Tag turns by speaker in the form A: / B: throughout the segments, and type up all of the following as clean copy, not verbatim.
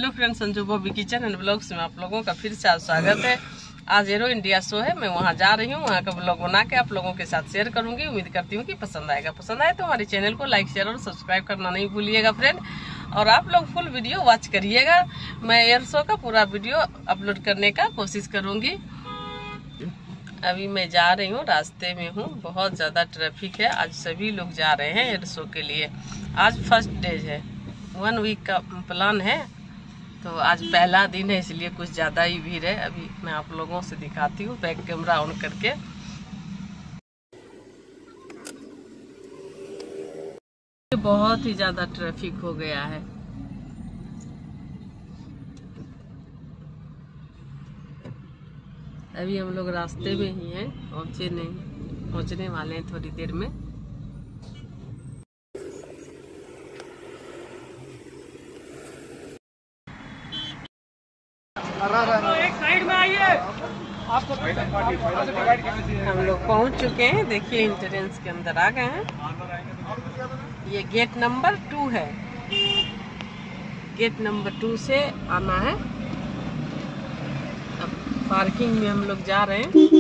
A: Hello friends, Sanju Bobby kitchen and blogs में आप लोगों का फिर से स्वागत है। आज एरो इंडिया शो है, मैं वहां जा रही हूं। वहां का ब्लॉग बना के आप लोगों के साथ शेयर करूंगी। उम्मीद करती हूं कि पसंद आएगा। पसंद आए तो हमारे चैनल को लाइक, शेयर और सब्सक्राइब करना नहीं भूलिएगा फ्रेंड। और आप लोग फुल वीडियो वॉच करिएगा। मैं एयर शो का पूरा वीडियो अपलोड करने का कोशिश करूंगी। अभी मैं जा रही हूँ, रास्ते में हूँ। बहुत ज्यादा ट्रैफिक है। आज सभी लोग जा रहे हैं एयर शो के लिए। आज फर्स्ट डे है, 1 वीक का प्लान है, तो आज पहला दिन है, इसलिए कुछ ज़्यादा ही भीड़ है। अभी मैं आप लोगों से दिखाती हूँ बैक कैमरा ऑन करके। बहुत ही ज़्यादा ट्रैफिक हो गया है। अभी हम लोग रास्ते में ही हैं, पहुँचने वाले हैं थोड़ी देर में।
B: एक साइड में आइए।
A: हम लोग पहुंच चुके हैं। देखिए एंट्रेंस के अंदर आ गए हैं। ये गेट नंबर 2 है। गेट नंबर 2 से आना है। अब पार्किंग में हम लोग जा रहे हैं।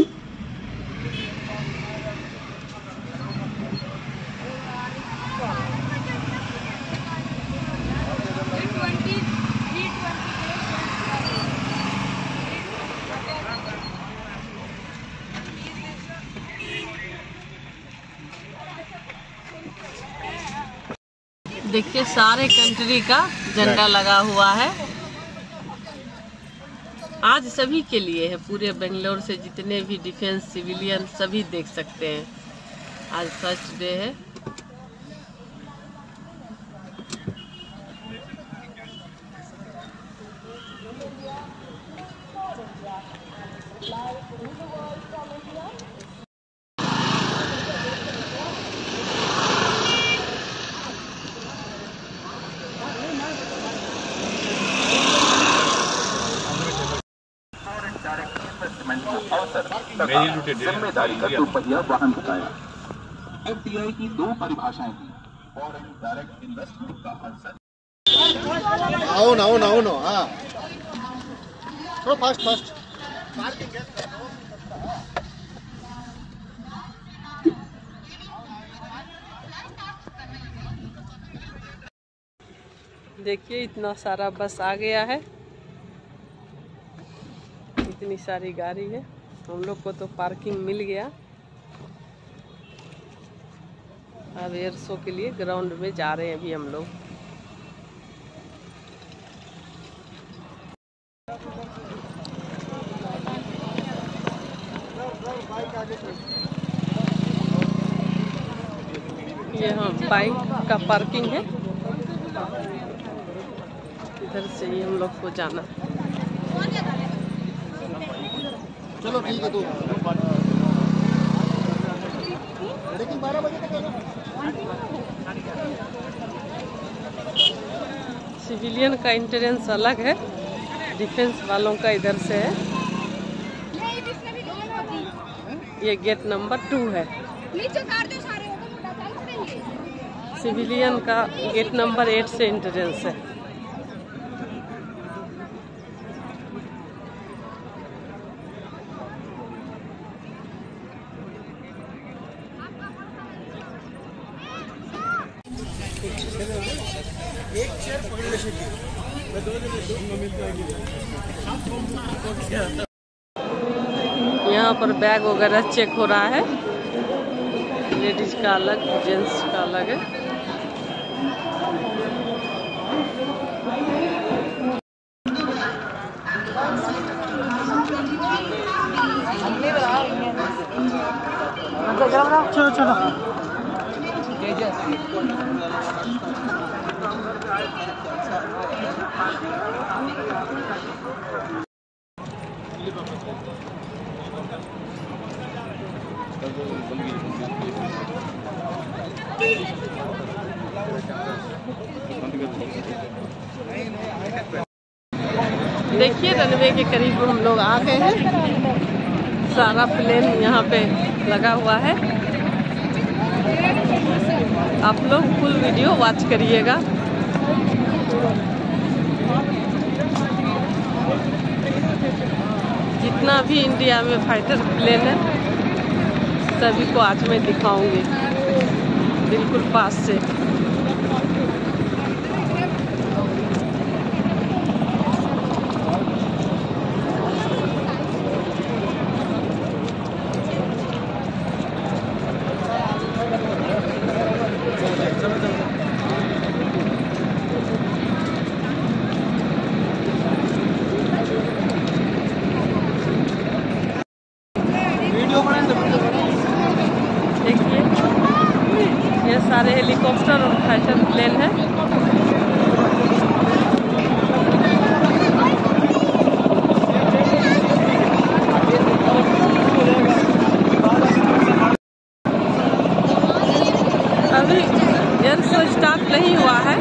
A: देखिए सारे कंट्री का झंडा लगा हुआ है। आज सभी के लिए है, पूरे बेंगलोर से जितने भी डिफेंस सिविलियन सभी देख सकते हैं। आज फर्स्ट डे है।
C: जिम्मेदारी का दुपहिया वाहन बताया। FDI की 2 परिभाषाएं थी। फॉरेन डायरेक्ट इन्वेस्टमेंट का आंसर।
B: అవును थोड़ा फास्ट
A: देखिए इतना सारा बस आ गया है, इतनी सारी गाड़ी है। हम लोग को तो पार्किंग मिल गया। अब एयर शो के लिए ग्राउंड में जा रहे हैं अभी हम लोग। ये बाइक का पार्किंग है। इधर से ही हम लोग को जाना।
B: चलो ठीक है। तो लेकिन 12 बजे तक
A: सिविलियन का एंट्रेंस अलग है, डिफेंस वालों का इधर से है। ये गेट नंबर 2 है। सिविलियन का गेट नंबर 8 से एंट्रेंस है।
B: एक चेयर पकड़ ले।
A: यहाँ पर बैग वगैरह चेक हो रहा है। लेडीज का अलग, जेंट्स का अलग है।
B: चलो
A: देखिए रनवे के करीब हम लोग आ गए हैं। सारा प्लेन यहाँ पे लगा हुआ है। आप लोग फुल वीडियो वॉच करिएगा। जितना भी इंडिया में फाइटर प्लेन है सभी को आज मैं दिखाऊंगी बिल्कुल पास से। देखिए ये सारे हेलीकॉप्टर और फाइटर प्लेन है। अभी एयर शो स्टार्ट नहीं हुआ है।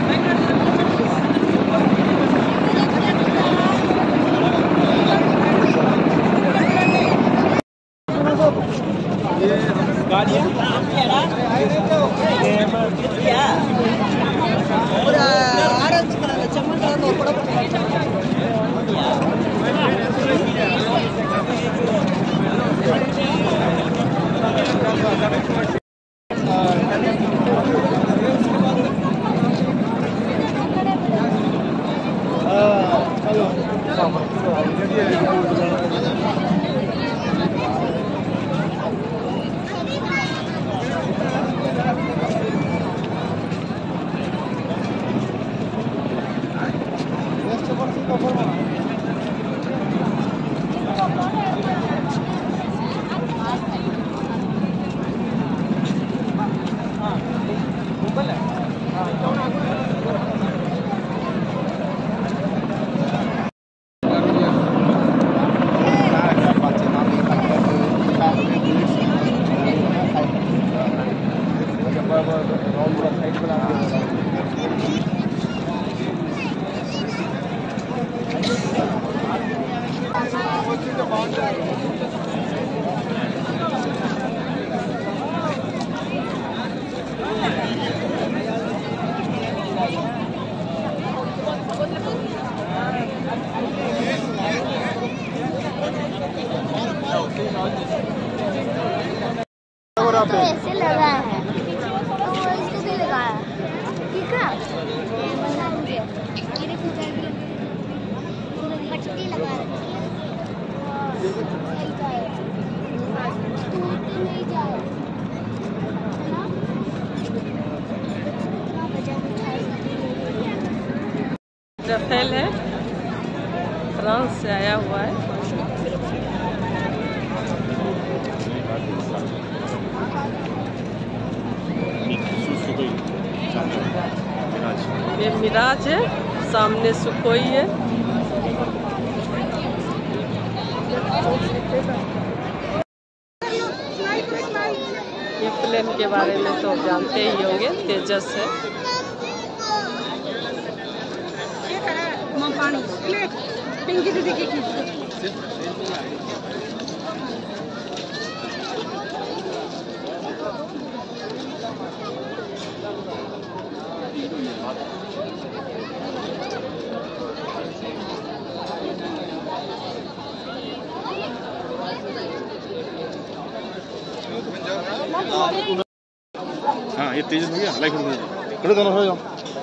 D: तो ऐसे लगा है तो इसको भी लगाया ठीक है बनाएंगे ये देखो पट्टी लगा रखी है सही जाए टूट नहीं जाए
A: रफेल है फ्रांस से आया हुआ है। ये मिराज है, सामने सुखोई है। ये प्लेन के बारे में तो जानते ही होंगे, तेजस है।
B: हाँ ये तेज हो गया लाइक खड़े दोनों हो जाओ।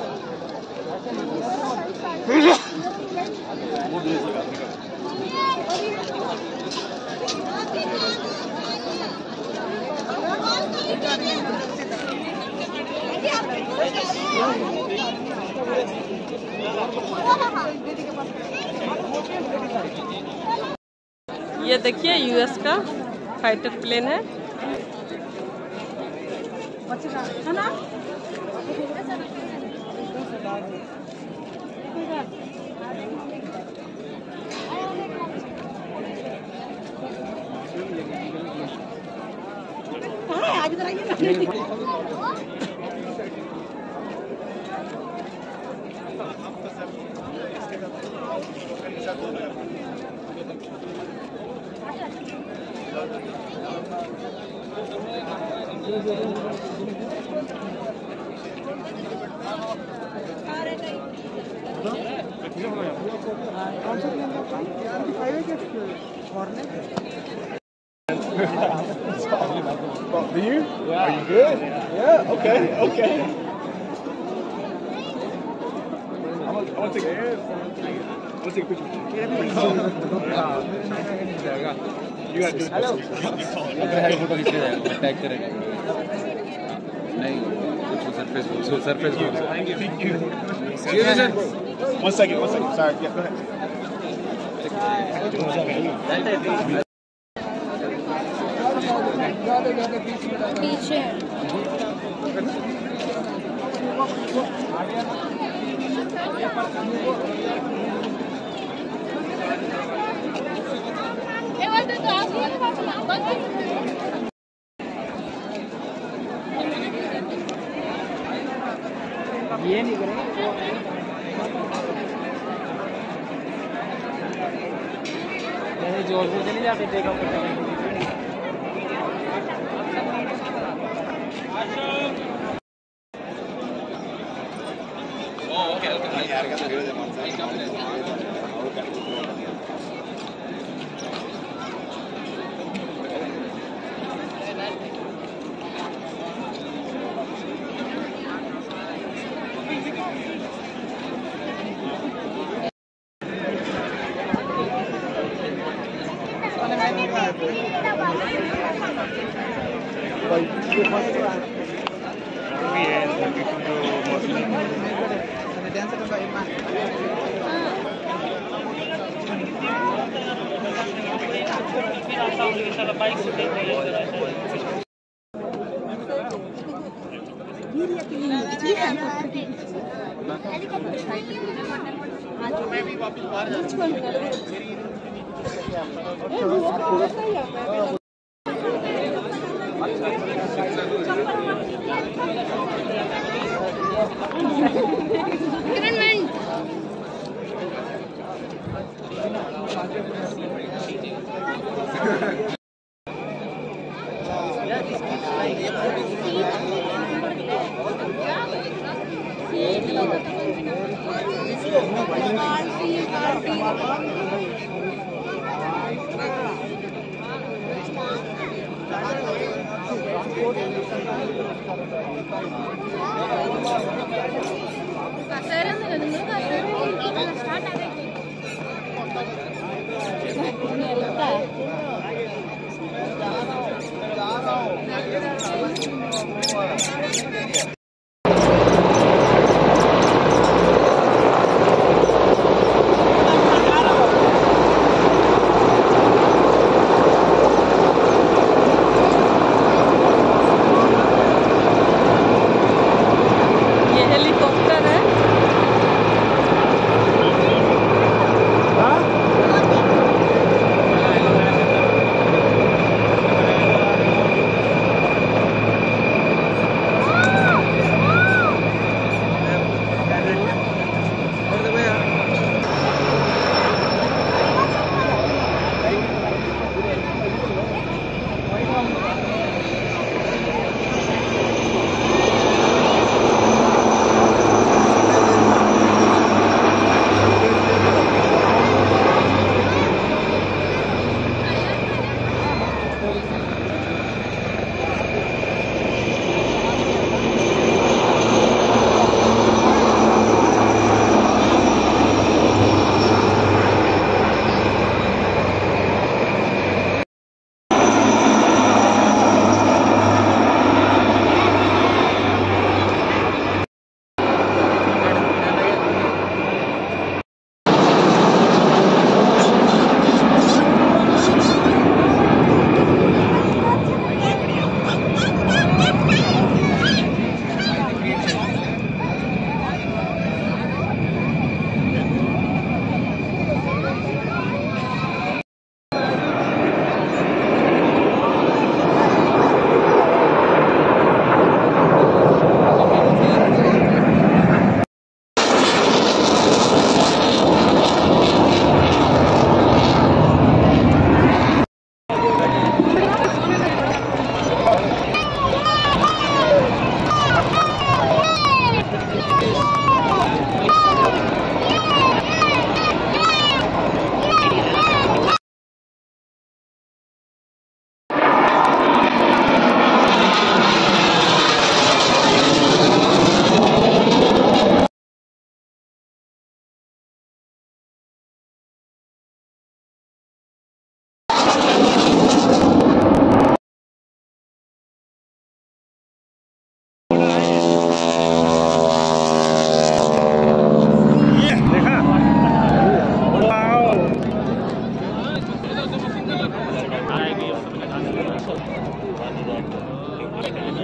A: ये देखिए यूएस का फाइटर प्लेन है।
B: Do you? Yeah. Are you good? Yeah. Okay. Okay. I'm gonna take a picture. You gotta do it.
E: Photo खींच के टैग करेगा नहीं surface
B: Thank you. One second. Sorry. Yeah, go ahead.
D: पीछे
E: ये नहीं करेंगे जोर से चले जाते देखा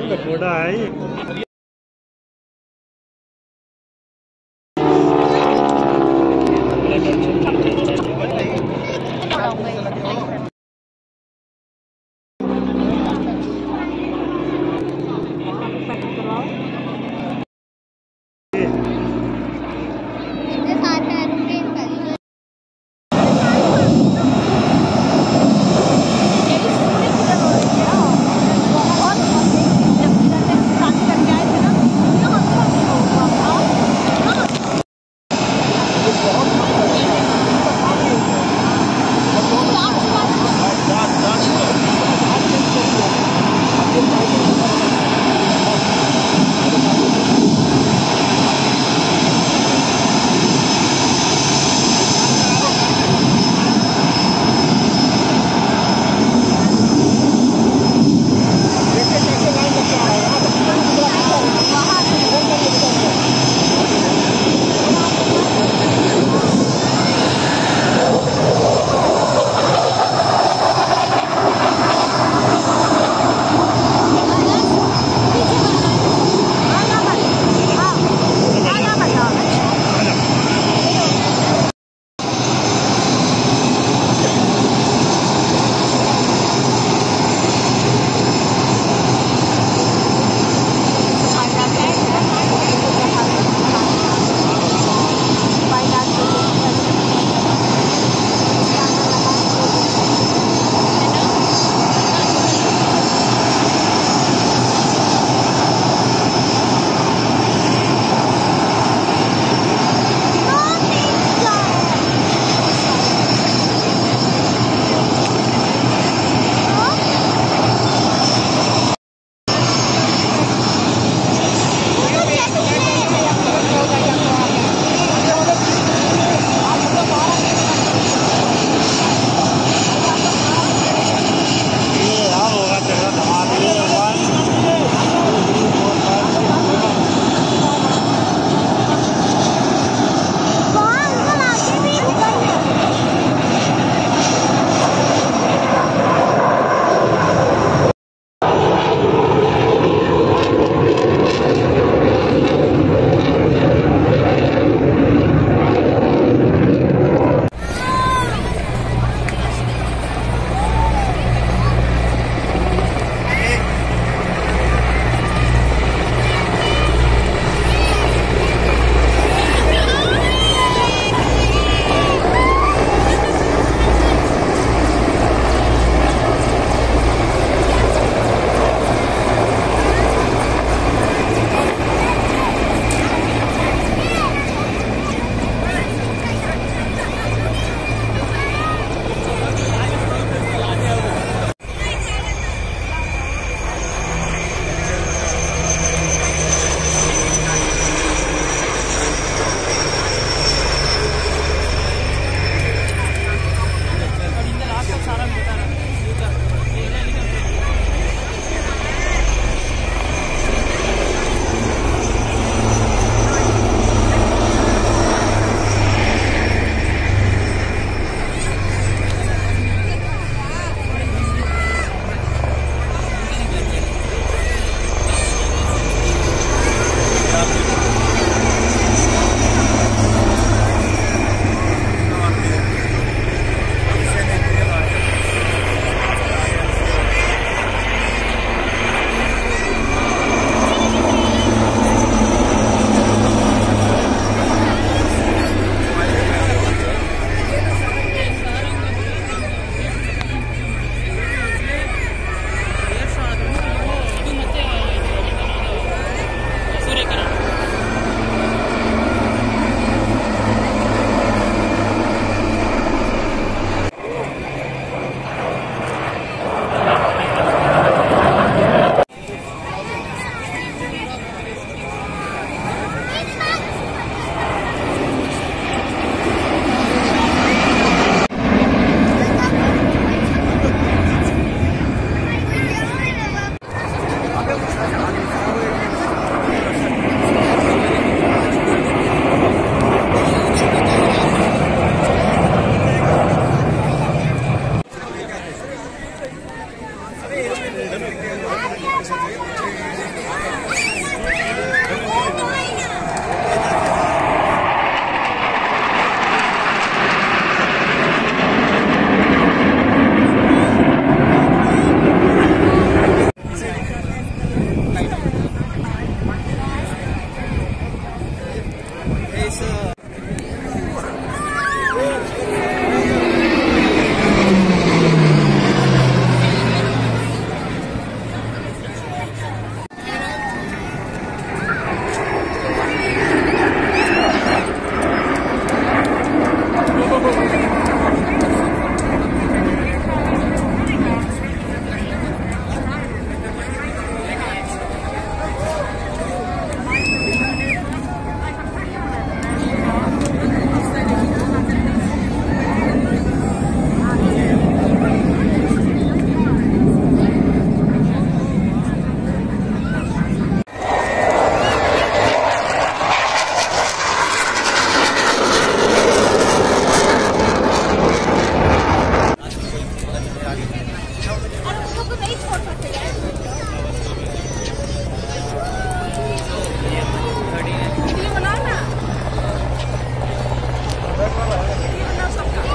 B: लखोड़ा है।
D: लोग नहीं छोड़ सकते यार। वीडियो बनाओ ना। वीडियो बनाओ सबका।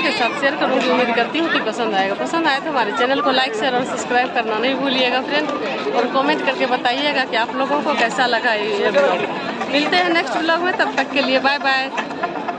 A: के साथ शेयर करूँगी। उम्मीद करती हूँ कि पसंद आएगा। पसंद आए तो हमारे चैनल को लाइक शेयर और सब्सक्राइब करना नहीं भूलिएगा फ्रेंड, और कमेंट करके बताइएगा कि आप लोगों को कैसा लगा ये ब्लॉग। मिलते हैं नेक्स्ट ब्लॉग में, तब तक के लिए बाय बाय।